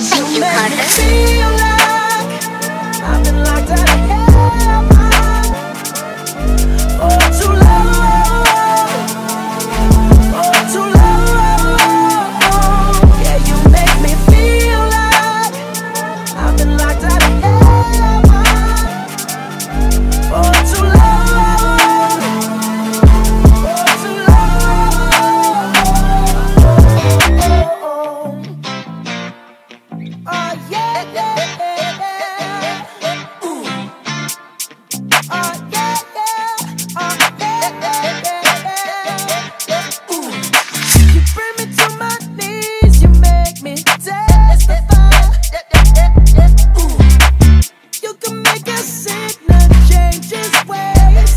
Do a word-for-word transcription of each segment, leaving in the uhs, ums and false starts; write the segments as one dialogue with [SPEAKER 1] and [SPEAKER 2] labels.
[SPEAKER 1] 'Cause you
[SPEAKER 2] you
[SPEAKER 1] make
[SPEAKER 2] Carter.
[SPEAKER 1] me feel like I've been locked out of heaven for too long, for too long. Yeah, you make me feel like I've been locked out of heaven for too long, for too long. Oh yeah, yeah, yeah. Ooh. Oh yeah, yeah. Oh yeah, yeah, yeah. Ooh. You bring me to my knees, you make me testify. Ooh. You can make a sinner change his ways.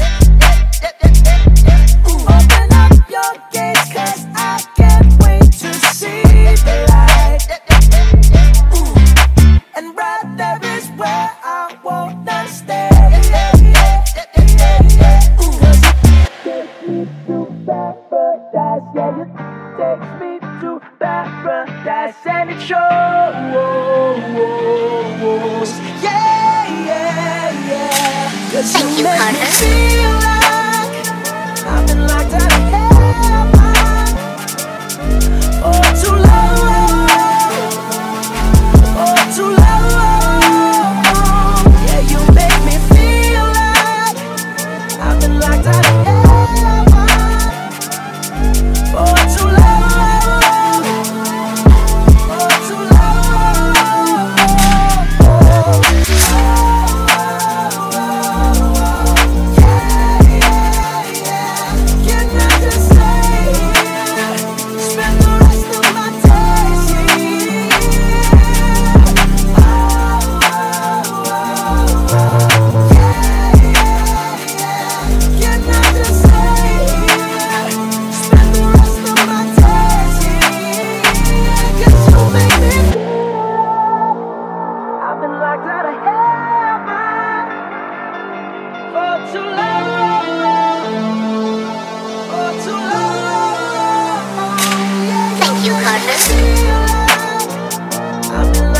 [SPEAKER 1] Ooh. Open up your gates, 'cause I can't wait to see the light. Ooh. And right there is where I wanna stay. Ooh. 'Cause you take me to paradise, yeah, you take me to paradise, and it shows. Yeah, yeah, yeah. 'Cause you
[SPEAKER 2] Thank you,
[SPEAKER 1] make me
[SPEAKER 2] Carter.
[SPEAKER 1] feel like I've been locked out of heaven for too long, for too long. Yeah, you make me feel like I've been locked out of heaven for too long, for too long. Yeah, yeah, yeah. Can I just say, spend the rest of my days here? Can I just say, spend the rest of my days here? 'Cause you make me feel I've been locked out of heaven for too long, for too long. Yeah,
[SPEAKER 2] Thank you,
[SPEAKER 1] make me
[SPEAKER 2] Carter.
[SPEAKER 1] feel like I've been